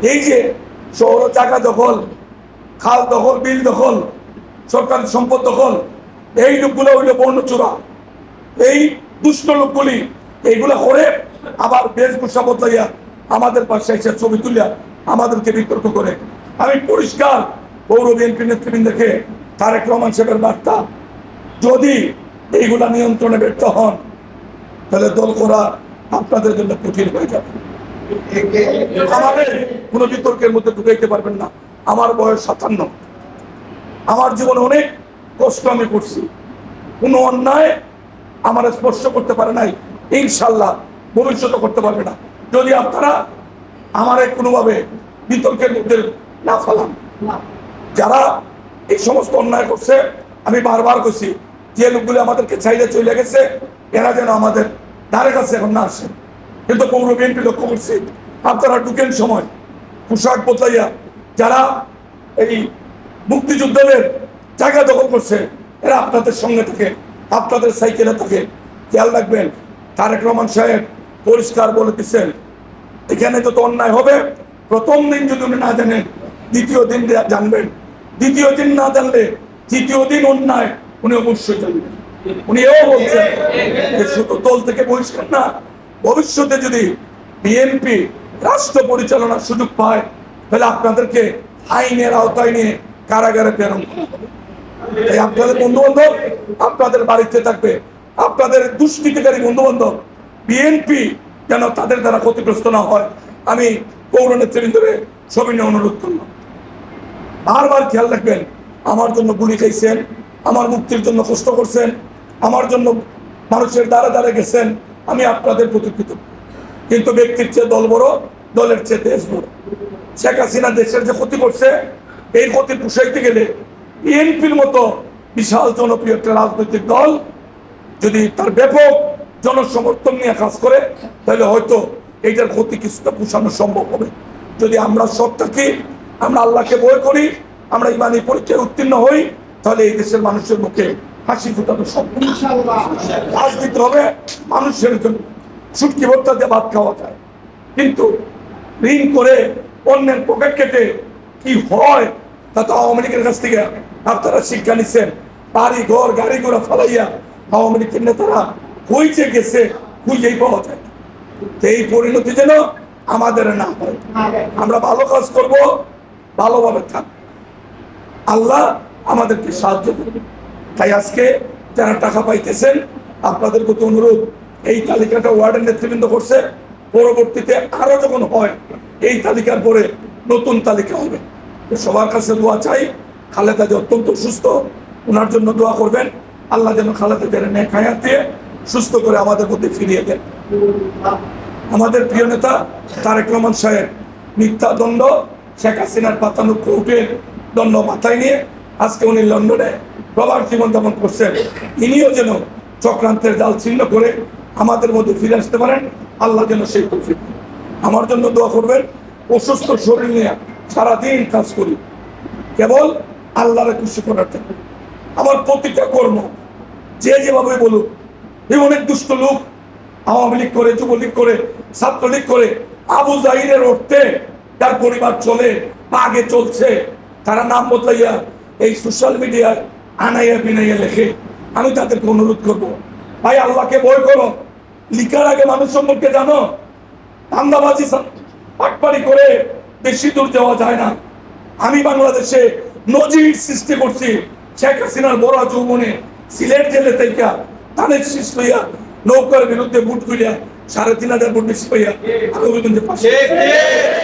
এই যে শহর জায়গা দখল, খাল দখল, বিল দখল, সরকারি সম্পদ দখল, এই লোকগুলো হইল বর্ণচূড়া। এই দুষ্ট লোকগুলি এইগুলো করে আবার বেশভূষা বদলাইয়া আমাদের পাশে এসে ছবি তুলিয়া আমাদেরকে বিতর্ক করে। আমি পরিষ্কার পৌর বিএনপি নেতৃবৃন্দকে তারেক রহমান সাহেবের বার্তা, যদি এইগুলা নিয়ন্ত্রণে ব্যর্থ হন তাহলে দল করা আপনাদের জন্য কঠিন হয়ে যাবে। আমাদের কোনো বিতর্কের মধ্যে ঢুকাইতে পারবেন না। আমার বয়স 57, আমার জীবনে অনেক কষ্ট আমি করছি, কোনো অন্যায় আমার স্পর্শ করতে পারে নাই, ইনশাল্লাহ ভবিষ্যতে করতে পারবে না যদি আপনারা আমার কোনোভাবে বিতর্কের মধ্যে না ফেলান। যারা এই সমস্ত অন্যায় করছে, আমি বারবার করছি যে লোকগুলি আমাদেরকে চাইলে চলে গেছে এরা যেন আমাদের ধারে কাছে এখন না আসে। কিন্তু পৌর বিএনপি লক্ষ্য করছি আপনারা ঢুকেন সময় পোশাক বদলাইয়া যারা এই মুক্তিযোদ্ধাদের জায়গা দখল করছে এরা আপনাদের সঙ্গে থাকে, আপনাদের সাইকেলে থাকে। খেয়াল রাখবেন, তারেক রহমান সাহেব পরিষ্কার বলে দিচ্ছেন এখানে যত অন্যায় হবে প্রথম দিন যদি উনি না জানেন দ্বিতীয় দিন জানবেন, দ্বিতীয় দিন না জানলে তৃতীয় দিন অন্যায় উনি অবশ্যই জানবেন। উনি এও বলছেন যে শুধু দল থেকে বহিষ্কার না, ভবিষ্যতে যদি বিএনপি রাষ্ট্র পরিচালনার সুযোগ পায় তাহলে আপনাদেরকে আইনের আওতায় নিয়ে কারাগারে প্রেরণ করা হবে। তাই আপনাদের বন্ধু বান্ধব আপনাদের বাড়িতে থাকবে, আপনাদের দুষ্কৃতিকারী বন্ধু বান্ধব বিএনপি যেন তাদের দ্বারা ক্ষতিগ্রস্ত না হয় আমি পৌর নেতৃবৃন্দকে সবিনয় অনুরোধ করলাম। বারবার খেয়াল রাখবেন, আমার জন্য গুলি খাইছেন, আমার মুক্তির জন্য কষ্ট করছেন, আমার জন্য মানুষের দ্বারা দ্বারা গেছেন, আমি আপনাদের প্রতি কৃতজ্ঞ। কিন্তু ব্যক্তির চেয়ে দল বড়, দলের চেয়ে দেশ বড়। শেখ হাসিনা দেশের যে ক্ষতি করছে এই ক্ষতি পুষাইতে গেলে বিএনপির মতো বিশাল জনপ্রিয় একটা রাজনৈতিক দল যদি তার ব্যাপক জনসমর্থন নিয়ে কাজ করে তাহলে হয়তো এইটার ক্ষতি কিছুটা পুষানো সম্ভব হবে। যদি আমরা সব থাকি, আমরা আল্লাহকে ভয় করি, আমরা ইমানি পরীক্ষায় উত্তীর্ণ হই, তাহলে এই দেশের মানুষের মুখে হাসি ফুটানো সম্ভব। রাজনীতি হবে মানুষের জন্য, শুটকি ভর্তা দিয়ে ভাত খাওয়া যায়, কিন্তু ঋণ করে অন্যের পকেট কেটে কি হয় তা তো আওয়ামী লীগের কাছ থেকে আপনারা শিক্ষা নিচ্ছেন। বাড়ি ঘর গাড়ি ঘোড়া ফেলাইয়া আওয়ামী লীগের নেতারা খুঁজে গেছে, খুঁজেই পাওয়া যায়। এই পরিণতি যেন আমাদের না হয়। আমরা ভালো কাজ করব, ভালোভাবে থাকব, আল্লাহ আমাদেরকে সাহায্য করবে। তাই আজকে যারা টাকা পাইতেছেন আপনাদের প্রতি অনুরোধ, এই তালিকাটা ওয়ার্ডের নেতৃবৃন্দ করছে, পরবর্তীতে আরো যখন হয় এই তালিকার পরে নতুন তালিকা হবে। সবার কাছে দোয়া চাই, খালেদা যে অত্যন্ত সুস্থ, ওনার জন্য দোয়া করবেন, আল্লাহ যেন খালেদা জেরে নেক হায়াত দিয়ে সুস্থ করে আমাদের মধ্যে ফিরিয়ে দেন। আমাদের প্রিয় নেতা তারেক রহমান সাহেব মিথ্যা দণ্ড, শেখ হাসিনার পাতানো কোর্টের দণ্ড মাথায় নিয়ে আজকে উনি লন্ডনে প্রবাস জীবনযাপন করছেন। ইনিও যেন চক্রান্তের জাল ছিন্ন করে আমাদের মধ্যে ফিরে আসতে পারেন, আল্লাহ যেন সেই তৌফিক দেন। আমার জন্য দোয়া করবেন। অসুস্থ শরীর নিয়ে সারাদিন কাজ করি কেবল আল্লাহরে খুশি করার জন্য। আমার প্রতিটা কর্ম যে যেভাবে বলুক, এই অনেক দুষ্ট লোক আওয়ামী লীগ করে, যুবলীগ করে, ছাত্রলীগ করে, আবু জাহিরের অর্থে তার পরিবার চলে আগে চলছে, তারা নাম বদলাইয়া এই সোশ্যাল মিডিয়ায় আনাইয়া বিনাইয়া লেখে। আমি তাদেরকে অনুরোধ করবো, ভাই আল্লাহকে ভয় করো, লিখার আগে মানুষ সম্পর্কে জানো। ধান্দাবাজি পাটপাড়ি করে বেশি দূর যাওয়া যায় না। আমি বাংলাদেশে নজির সৃষ্টি করছি। শেখ হাসিনার বড় যৌবনে সিলেট জেলে থেকে ধানের শীষ লইয়া নৌকার বিরুদ্ধে ভোট করিয়া ৩৫০০ ভোট বেশি পাইয়া আমি পাশে